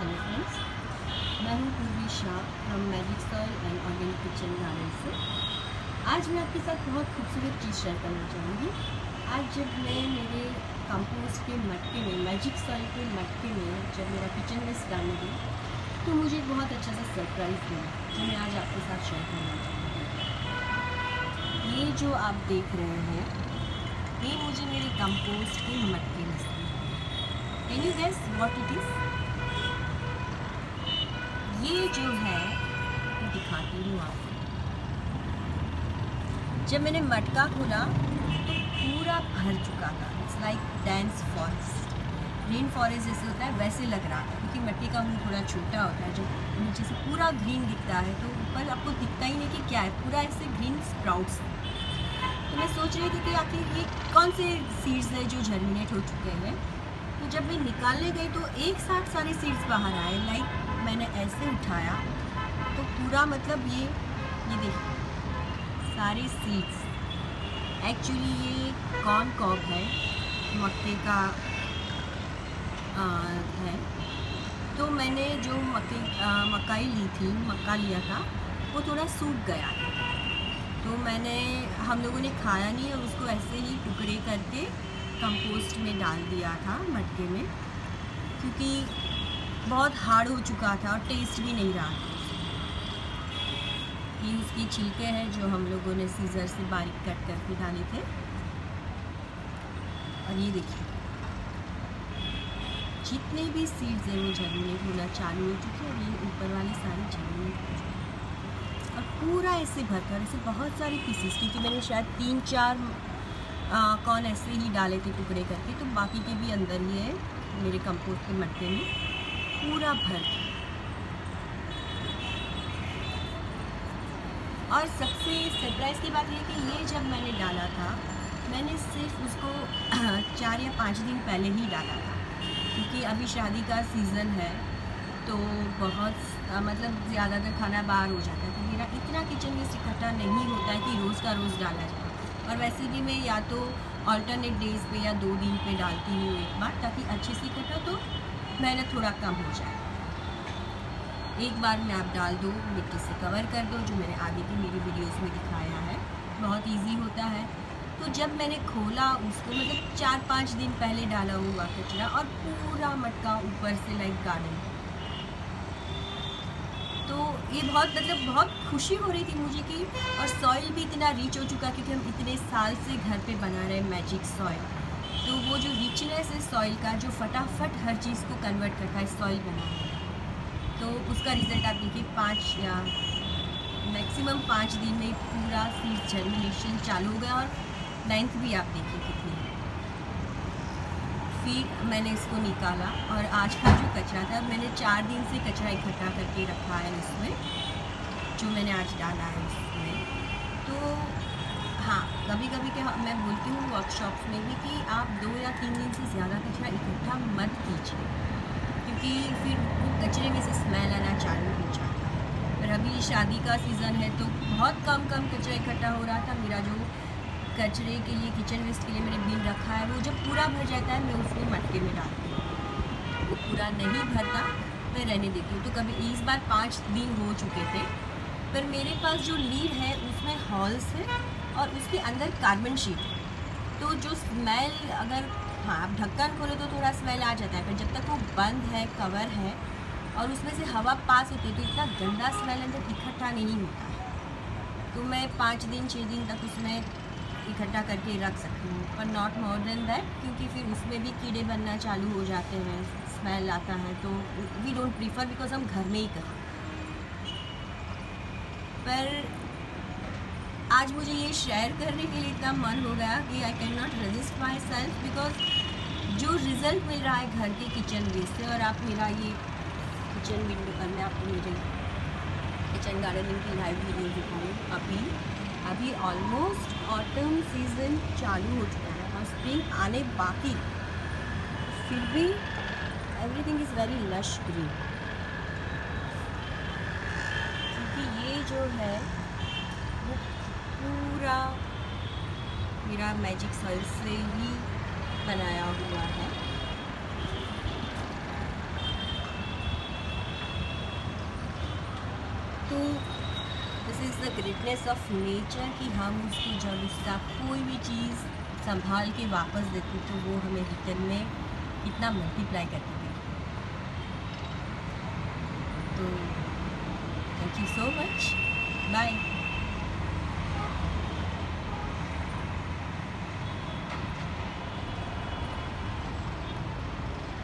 Hello friends, मैं हूँ Purvi Shah from magic soil and organic kitchen garden से। आज मैं आपके साथ बहुत खूबसूरत चीज़ शेयर करना चाहूँगी। आज जब मैं मेरे कंपोस्ट के मटके में, मैजिक सॉइल के मटके में जब मेरा किचन वेस्ट डालने गई तो मुझे बहुत अच्छा सा सरप्राइज़ मिला जो मैं आज आपके साथ शेयर करना चाहूँगी। ये जो आप देख रहे हैं ये मुझे मेरे कंपोस्ट के मटके में से। Can you guess what it is? ये जो है मैं दिखाती हूँ आपको। जब मैंने मटका खोला तो पूरा भर चुका था। It's like dense forest, green forest जैसे होता है वैसे लग रहा था, क्योंकि मिट्टी का मुंह थोड़ा छोटा होता है। जब नीचे से पूरा ग्रीन दिखता है तो ऊपर आपको दिखता ही नहीं कि क्या है, पूरा ऐसे ग्रीन स्प्राउट्स। तो मैं सोच रही थी कि आखिर ये कौन से सीड्स हैं जो जर्मिनेट हो चुके हैं। तो जब मैं निकालने गई तो एक साथ सारे सीड्स बाहर आए। लाइक मैंने ऐसे उठाया तो पूरा मतलब ये देखिए सारे सीड्स। एक्चुअली ये कॉर्न कॉब है, मक्के का है। तो मैंने जो मक्का लिया था वो थोड़ा सूख गया था, तो हम लोगों ने खाया नहीं और उसको ऐसे ही टुकड़े करके कंपोस्ट में डाल दिया था मटके में, क्योंकि बहुत हार्ड हो चुका था और टेस्ट भी नहीं रहा था। ये उसकी छिलके हैं जो हम लोगों ने सीजर से बारीक कट करके डाले थे। और ये देखिए जितने भी सीड्स हैं वो जर्मिनेट होना चालू हो चुके हैं और ये ऊपर वाले सारे जर्मिनेट हो चुके हैं। और पूरा ऐसे भरकर ऐसे बहुत सारे पीसेस, क्योंकि मैंने शायद 3-4 कॉर्न ऐसे ही डाले थे टुकड़े करके, तो बाकी के भी अंदर ही है मेरे कंपोस्ट के मटके में पूरा भर। और सबसे सरप्राइज़ की बात यह कि ये जब मैंने डाला था, मैंने सिर्फ उसको 4 या 5 दिन पहले ही डाला था, क्योंकि अभी शादी का सीज़न है तो बहुत मतलब ज़्यादातर खाना बाहर हो जाता है। तो मेरा इतना किचन वेस्ट इकट्ठा नहीं होता है कि रोज़ का रोज़ डाला जाए। और वैसे भी मैं या तो अल्टरनेट डेज़ पे या 2 दिन पे डालती हूँ एक बार, ताकि अच्छे से इकट्ठा तो मेहनत थोड़ा कम हो जाए। एक बार में आप डाल दो, मिट्टी से कवर कर दो, जो मैंने आगे की मेरी वीडियोस में दिखाया है। बहुत इजी होता है। तो जब मैंने खोला उसको, मतलब 4-5 दिन पहले डाला हुआ कचरा और पूरा मटका ऊपर से लाइक गार्डन। तो ये बहुत खुशी हो रही थी मुझे कि, और सॉइल भी इतना रिच हो चुका, क्योंकि हम इतने साल से घर पे बना रहे हैं मैजिक सॉइल। तो वो जो रिचनेस है सॉइल का, जो फटाफट हर चीज़ को कन्वर्ट करता है सॉइल बनाने में, तो उसका रिज़ल्ट आप देखिए 5 या मैक्सिमम 5 दिन में पूरा सीड जर्मिनेशन चालू हो गया। और लेंथ भी आप देखिए कितनी है। फिर मैंने इसको निकाला और आज का जो कचरा था, मैंने 4 दिन से कचरा इकट्ठा करके रखा है इसमें, जो मैंने आज डाला है इसमें। तो हाँ, कभी कभी मैं बोलती हूँ वर्कशॉप्स में भी कि आप 2 या 3 दिन से ज़्यादा कचरा इकट्ठा मत कीजिए, क्योंकि फिर वो कचरे में से स्मेल आना चालू हो जाता है। पर अभी शादी का सीज़न है तो बहुत कम कचरा इकट्ठा हो रहा था। मेरा जो कचरे के लिए, किचन वेस्ट के लिए मैंने बिन रखा है, वो जब पूरा भर जाता है मैं उसको मटके में डालती हूँ। वो पूरा नहीं भरता मैं रहने देती हूँ। तो कभी इस बार 5 दिन हो चुके थे, पर मेरे पास जो लीड है उसमें हॉल्स है और उसके अंदर कार्बन शीट है। तो जो स्मेल, अगर हाँ आप ढक्कन खोलो तो थोड़ा स्मेल आ जाता है, पर जब तक वो बंद है, कवर है और उसमें से हवा पास होती है तो इतना गंदा स्मेल अंदर इकट्ठा नहीं होता है। तो मैं 5 दिन 6 दिन तक उसमें इकट्ठा करके रख सकती हूँ, पर नॉट मोर देन दैट, क्योंकि फिर उसमें भी कीड़े बनना चालू हो जाते हैं, स्मेल आता है। तो वी डोंट प्रीफर, बिकॉज हम घर में ही करते। पर आज मुझे ये शेयर करने के लिए इतना मन हो गया कि I can not resist myself, because जो रिज़ल्ट मिल रहा है घर के किचन वेस्ट से। और आप मेरा ये किचन विंडो, मैं आपको मेरे किचन गार्डनिंग की लाइव वीडियो दिखाऊँ। अभी ऑलमोस्ट ऑटम सीज़न चालू हो चुका है और स्प्रिंग आने बाकी, फिर भी everything is very lush green, क्योंकि ये जो है वो पूरा मेरा मैजिक सॉइल से ही बनाया हुआ है। तो this is the greatness of nature कि हम उसको जब उसका कोई भी चीज़ संभाल के वापस देते तो वो हमें रिटर्न में कितना मल्टीप्लाई करती थी। तो thank you so much, bye.